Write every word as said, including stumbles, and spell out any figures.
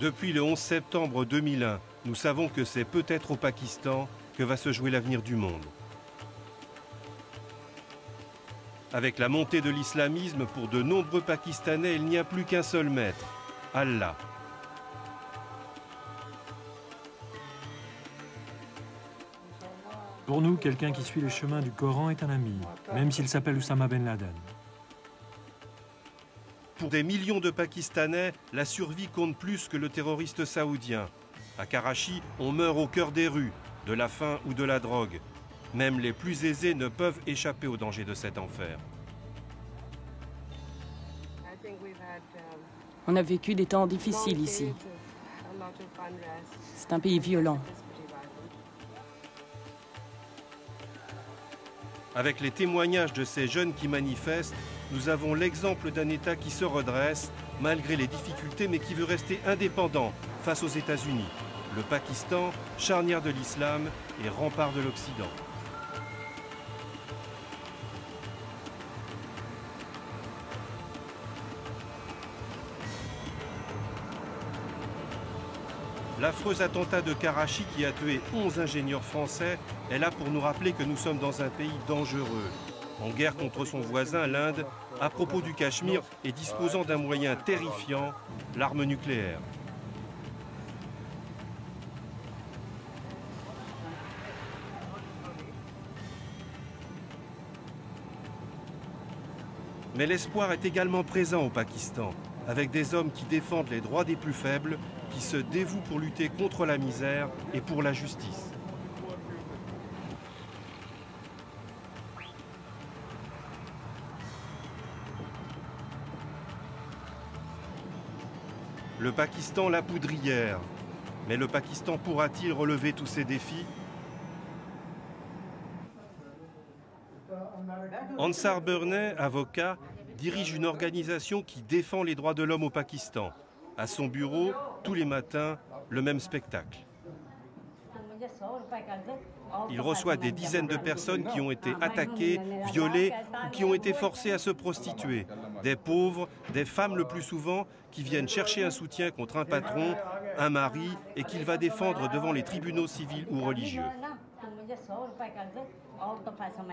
Depuis le onze septembre deux mille un, nous savons que c'est peut-être au Pakistan que va se jouer l'avenir du monde. Avec la montée de l'islamisme, pour de nombreux Pakistanais, il n'y a plus qu'un seul maître, Allah. Pour nous, quelqu'un qui suit les chemins du Coran est un ami, même s'il s'appelle Oussama Ben Laden. Pour des millions de Pakistanais, la survie compte plus que le terroriste saoudien. À Karachi, on meurt au cœur des rues, de la faim ou de la drogue. Même les plus aisés ne peuvent échapper au danger de cet enfer. On a vécu des temps difficiles ici. C'est un pays violent. Avec les témoignages de ces jeunes qui manifestent, nous avons l'exemple d'un État qui se redresse, malgré les difficultés, mais qui veut rester indépendant face aux États-Unis. Le Pakistan, charnière de l'islam et rempart de l'Occident. L'affreux attentat de Karachi qui a tué onze ingénieurs français est là pour nous rappeler que nous sommes dans un pays dangereux, en guerre contre son voisin, l'Inde, à propos du Cachemire et disposant d'un moyen terrifiant, l'arme nucléaire. Mais l'espoir est également présent au Pakistan, avec des hommes qui défendent les droits des plus faibles, qui se dévouent pour lutter contre la misère et pour la justice. Le Pakistan, la poudrière. Mais le Pakistan pourra-t-il relever tous ces défis? Ansar Burney, avocat, dirige une organisation qui défend les droits de l'homme au Pakistan. À son bureau, tous les matins, le même spectacle. Il reçoit des dizaines de personnes qui ont été attaquées, violées ou qui ont été forcées à se prostituer. Des pauvres, des femmes le plus souvent, qui viennent chercher un soutien contre un patron, un mari, et qu'il va défendre devant les tribunaux civils ou religieux.